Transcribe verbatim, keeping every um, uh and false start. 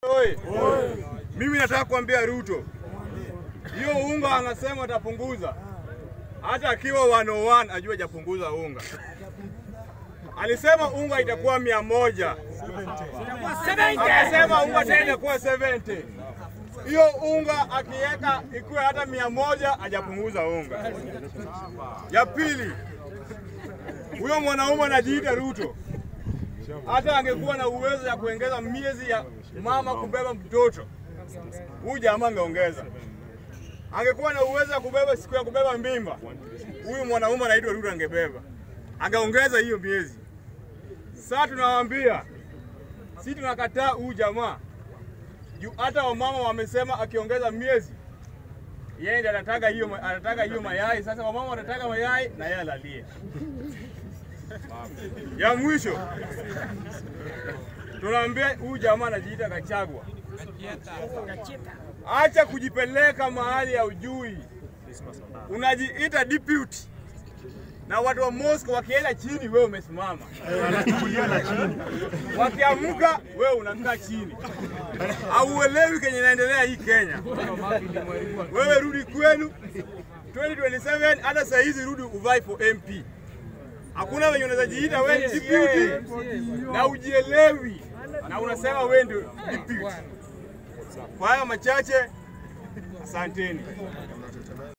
Oi. Oi. Mimi nataka kuambia Ruto, hiyo unga anasema atapunguza. Hata akiwa one oh one ajue hajapunguza unga. Alisema unga itakuwa mia moja. Akasema unga tena itakuwa seventy. Hiyo unga akiweka ikuwe hata mia moja hajapunguza unga. Ya pili, huyo mwanaume anajiita Ruto, hata angekuwa na uwezo ya kuongeza miezi ya mama kubeba mtoto, huyu jamaa angeongeza. Angekuwa na uwezo ya kubeba siku ya kubeba mimba, huyu mwanaume anaitwa Ruto angebeba. Angeongeza hiyo miezi. Sasa tunawaambia, sisi tunakataa huyu jamaa. Hata wamama wamesema akiongeza miezi, yeye ndiye anataka hiyo anataka hiyo mayai. Sasa wamama wanataka mayai na yeye alalie. Ya mwisho, tunaambia huyu jamaa anajiita Gachagua. Acha kujipeleka mahali ya ujui. Unajiita deputy. Na watu wa Moscow wakienda chini wewe umesimama. Wakiamka wewe unakaa chini. Hauelewi kenye inaendelea hii Kenya. Wewe rudi kwenu twenty twenty-seven, hata saa hizi rudi uvai for M P. Hakuna wenye unaweza jiita wewe ni deputy na ujielewi na unasema wewe ndio deputy. Kwa hayo machache, asanteni.